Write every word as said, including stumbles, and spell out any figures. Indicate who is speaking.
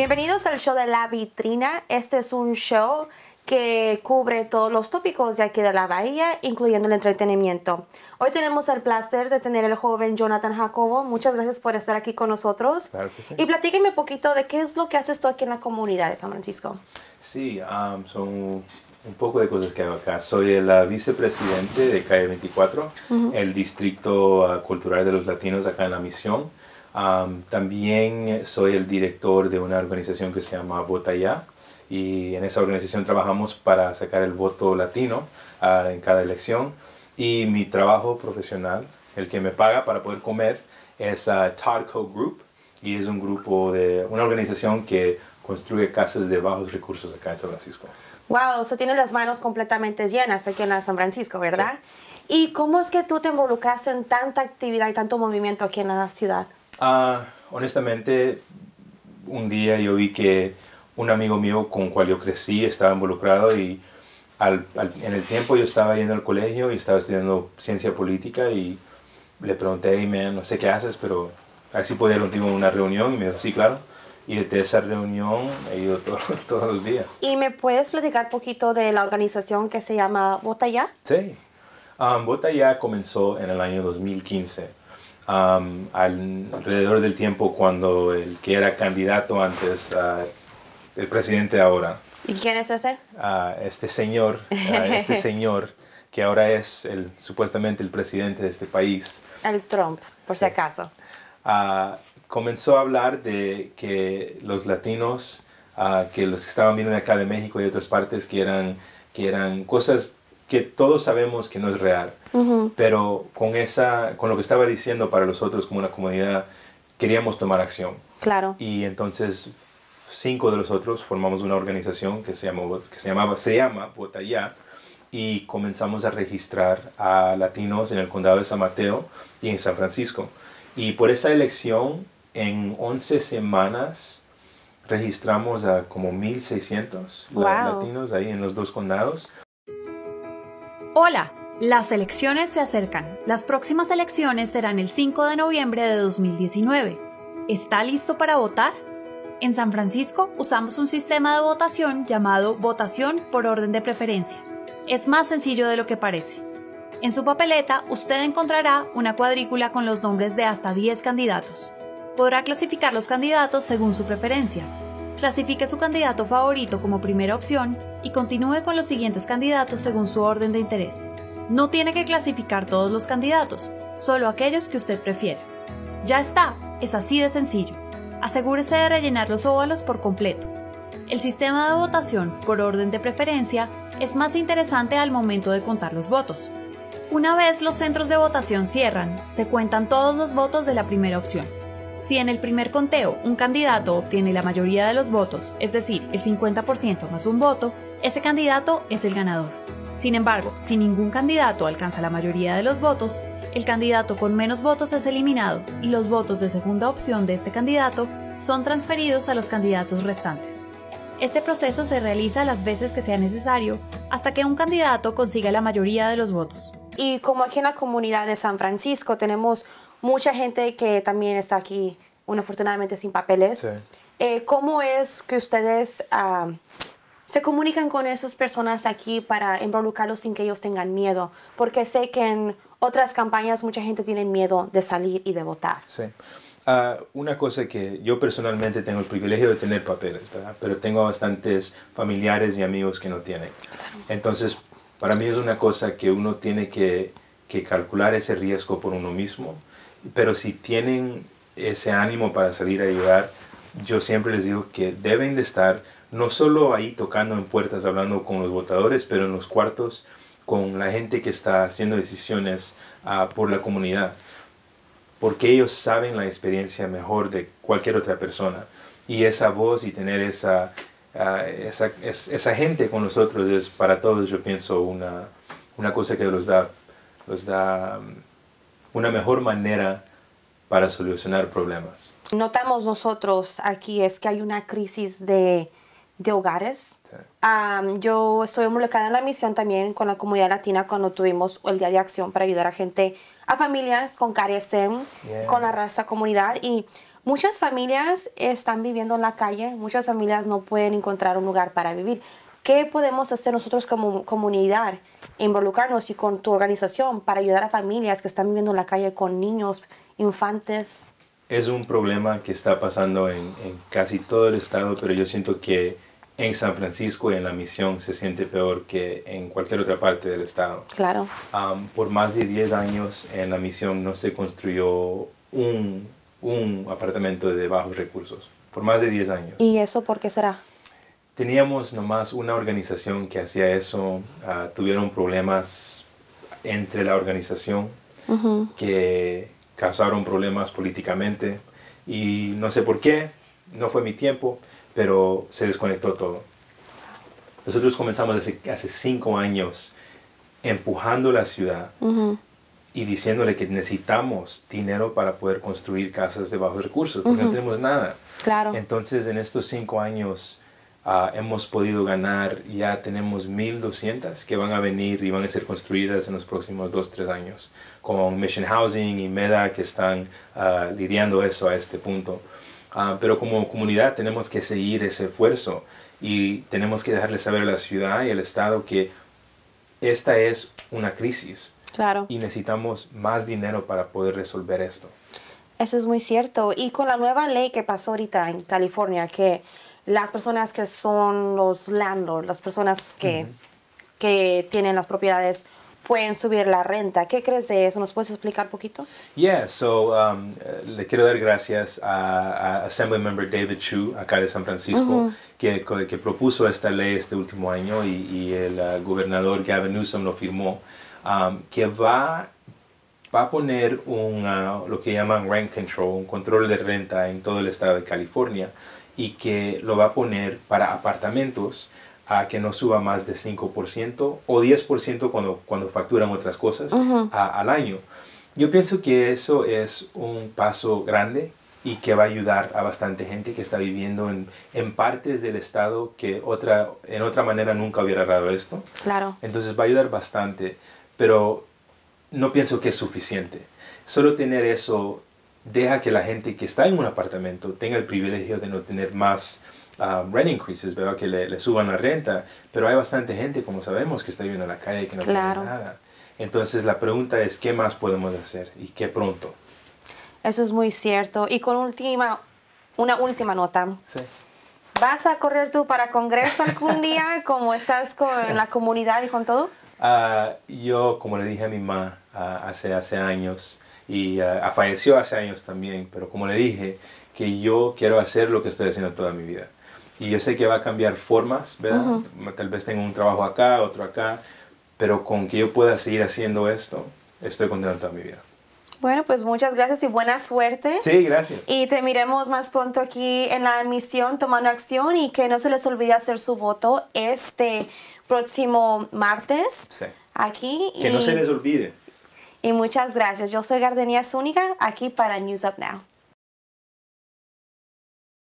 Speaker 1: Bienvenidos al show de La Vitrina. Este es un show que cubre todos los tópicos de aquí de la Bahía, incluyendo el entretenimiento. Hoy tenemos el placer de tener al joven Jonathan Jacobo. Muchas gracias por estar aquí con nosotros.
Speaker 2: Claro que sí.
Speaker 1: Y platíquenme un poquito de qué es lo que haces tú aquí en la comunidad de San Francisco.
Speaker 2: Sí, um, son un poco de cosas que hago acá. Soy el uh, vicepresidente de Calle veinticuatro, uh-huh. el Distrito uh, Cultural de los Latinos acá en La Misión. Um, también soy el director de una organización que se llama Vota Ya. Y en esa organización trabajamos para sacar el voto latino uh, en cada elección. Y mi trabajo profesional, el que me paga para poder comer, es uh, Toddco Group. Y es un grupo de una organización que construye casas de bajos recursos acá en San Francisco.
Speaker 1: Wow, o sea, tienes las manos completamente llenas aquí en San Francisco, ¿verdad? Sí. ¿Y cómo es que tú te involucraste en tanta actividad y tanto movimiento aquí en la ciudad?
Speaker 2: Uh, honestamente, un día yo vi que un amigo mío con el cual yo crecí estaba involucrado y al, al, en el tiempo yo estaba yendo al colegio y estaba estudiando ciencia política y le pregunté, hey man, no sé qué haces, pero así podía ir contigo en una reunión y me dijo, sí, claro. Y desde esa reunión he ido todo, todos los días.
Speaker 1: ¿Y me puedes platicar un poquito de la organización que se llama Vota Ya?
Speaker 2: Sí. Um, Vota Ya comenzó en el año dos mil quince. Um, al, alrededor del tiempo cuando el que era candidato antes, uh, el presidente ahora.
Speaker 1: ¿Y quién es ese?
Speaker 2: Uh, este señor, uh, este señor que ahora es el, supuestamente el presidente de este país.
Speaker 1: El Trump, por
Speaker 2: sí.
Speaker 1: si acaso.
Speaker 2: Uh, comenzó a hablar de que los latinos, uh, que los que estaban viniendo de acá de México y de otras partes, que eran, que eran cosas que todos sabemos que no es real. Uh-huh. Pero con, esa, con lo que estaba diciendo para nosotros como una comunidad, queríamos tomar acción.
Speaker 1: Claro.
Speaker 2: Y entonces cinco de nosotros formamos una organización que se, llamó, que se, llamaba, se llama Vota Ya y comenzamos a registrar a latinos en el condado de San Mateo y en San Francisco. Y por esa elección, en once semanas, registramos a como mil seiscientos
Speaker 1: wow.
Speaker 2: latinos ahí en los dos condados.
Speaker 3: Hola, las elecciones se acercan. Las próximas elecciones serán el cinco de noviembre de dos mil diecinueve. ¿Está listo para votar? En San Francisco usamos un sistema de votación llamado votación por orden de preferencia. Es más sencillo de lo que parece. En su papeleta usted encontrará una cuadrícula con los nombres de hasta diez candidatos. Podrá clasificar los candidatos según su preferencia. Clasifique su candidato favorito como primera opción y continúe con los siguientes candidatos según su orden de interés. No tiene que clasificar todos los candidatos, solo aquellos que usted prefiera. Ya está, es así de sencillo. Asegúrese de rellenar los óvalos por completo. El sistema de votación por orden de preferencia es más interesante al momento de contar los votos. Una vez los centros de votación cierran, se cuentan todos los votos de la primera opción. Si en el primer conteo un candidato obtiene la mayoría de los votos, es decir, el cincuenta por ciento más un voto, ese candidato es el ganador. Sin embargo, si ningún candidato alcanza la mayoría de los votos, el candidato con menos votos es eliminado y los votos de segunda opción de este candidato son transferidos a los candidatos restantes. Este proceso se realiza las veces que sea necesario hasta que un candidato consiga la mayoría de los votos.
Speaker 1: Y como aquí en la comunidad de San Francisco tenemos mucha gente que también está aquí, afortunadamente sin papeles.
Speaker 2: Sí.
Speaker 1: Eh, ¿Cómo es que ustedes uh, se comunican con esas personas aquí para involucrarlos sin que ellos tengan miedo? Porque sé que en otras campañas mucha gente tiene miedo de salir y de votar.
Speaker 2: Sí. Uh, una cosa que yo personalmente tengo el privilegio de tener papeles, ¿verdad? Pero tengo bastantes familiares y amigos que no tienen. Entonces, para mí es una cosa que uno tiene que, que calcular ese riesgo por uno mismo. Pero si tienen ese ánimo para salir a ayudar, yo siempre les digo que deben de estar no solo ahí tocando en puertas, hablando con los votadores, pero en los cuartos con la gente que está haciendo decisiones uh, por la comunidad. Porque ellos saben la experiencia mejor de cualquier otra persona. Y esa voz y tener esa, uh, esa, es, esa gente con nosotros es para todos, yo pienso, una, una cosa que los da, los da um, una mejor manera para solucionar problemas.
Speaker 1: Notamos nosotros aquí es que hay una crisis de de hogares.
Speaker 2: Sí.
Speaker 1: Um, yo estoy involucrada en la misión también con la comunidad latina cuando tuvimos el Día de Acción para ayudar a gente, a familias con carecen,
Speaker 2: Yeah.
Speaker 1: con la raza comunidad. Y muchas familias están viviendo en la calle, muchas familias no pueden encontrar un lugar para vivir. ¿Qué podemos hacer nosotros como comunidad? Involucrarnos y con tu organización para ayudar a familias que están viviendo en la calle con niños, infantes.
Speaker 2: Es un problema que está pasando en, en casi todo el estado, pero yo siento que en San Francisco y en la misión se siente peor que en cualquier otra parte del estado.
Speaker 1: Claro.
Speaker 2: Um, por más de diez años en la misión no se construyó un, un apartamento de bajos recursos. Por más de diez años.
Speaker 1: ¿Y eso por qué será?
Speaker 2: Teníamos nomás una organización que hacía eso. Uh, tuvieron problemas entre la organización
Speaker 1: Uh-huh.
Speaker 2: que causaron problemas políticamente y no sé por qué, no fue mi tiempo, pero se desconectó todo. Nosotros comenzamos hace, hace cinco años empujando la ciudad
Speaker 1: Uh-huh.
Speaker 2: y diciéndole que necesitamos dinero para poder construir casas de bajos recursos, porque
Speaker 1: Uh-huh.
Speaker 2: no tenemos nada.
Speaker 1: Claro.
Speaker 2: Entonces en estos cinco años uh, hemos podido ganar, ya tenemos mil doscientas que van a venir y van a ser construidas en los próximos dos, tres años, con Mission Housing y MEDA que están uh, lidiando eso a este punto. Uh, pero como comunidad tenemos que seguir ese esfuerzo y tenemos que dejarle saber a la ciudad y al Estado que esta es una crisis
Speaker 1: Claro.
Speaker 2: y necesitamos más dinero para poder resolver esto.
Speaker 1: Eso es muy cierto. Y con la nueva ley que pasó ahorita en California, que las personas que son los landlords, las personas que,
Speaker 2: Uh-huh.
Speaker 1: que tienen las propiedades, pueden subir la renta. ¿Qué crees de eso? ¿Nos puedes explicar un poquito?
Speaker 2: Yeah, so um, uh, le quiero dar gracias a, a Assembly Member David Chu, acá de San Francisco,
Speaker 1: Uh-huh.
Speaker 2: que, que propuso esta ley este último año y, y el uh, gobernador Gavin Newsom lo firmó, um, que va, va a poner un, uh, lo que llaman rent control, un control de renta en todo el estado de California y que lo va a poner para apartamentos a que no suba más de cinco por ciento o diez por ciento cuando, cuando facturan otras cosas
Speaker 1: Uh-huh.
Speaker 2: a, al año. Yo pienso que eso es un paso grande y que va a ayudar a bastante gente que está viviendo en, en partes del estado que otra, en otra manera nunca hubiera dado esto.
Speaker 1: Claro.
Speaker 2: Entonces va a ayudar bastante, pero no pienso que es suficiente. Solo tener eso deja que la gente que está en un apartamento tenga el privilegio de no tener más Um, rent increases, ¿verdad? Que le, le suban la renta, pero hay bastante gente, como sabemos, que está viviendo en la calle y que no
Speaker 1: Claro.
Speaker 2: tiene nada. Entonces la pregunta es, ¿qué más podemos hacer? ¿Y qué pronto?
Speaker 1: Eso es muy cierto. Y con última, una última nota.
Speaker 2: Sí.
Speaker 1: ¿Vas a correr tú para Congreso algún día? ¿Cómo estás con la comunidad y con todo?
Speaker 2: Uh, yo, como le dije a mi mamá uh, hace, hace años, y uh, falleció hace años también, pero como le dije, que yo quiero hacer lo que estoy haciendo toda mi vida. Y yo sé que va a cambiar formas, ¿verdad?
Speaker 1: Uh-huh.
Speaker 2: Tal vez tengo un trabajo acá, otro acá, pero con que yo pueda seguir haciendo esto, estoy contento toda mi vida.
Speaker 1: Bueno, pues muchas gracias y buena suerte.
Speaker 2: Sí, gracias.
Speaker 1: Y te miremos más pronto aquí en la misión tomando acción y que no se les olvide hacer su voto este próximo martes
Speaker 2: Sí.
Speaker 1: aquí.
Speaker 2: Que
Speaker 1: y,
Speaker 2: no se les olvide.
Speaker 1: Y muchas gracias. Yo soy Gardenia Zúñiga aquí para News Up Now.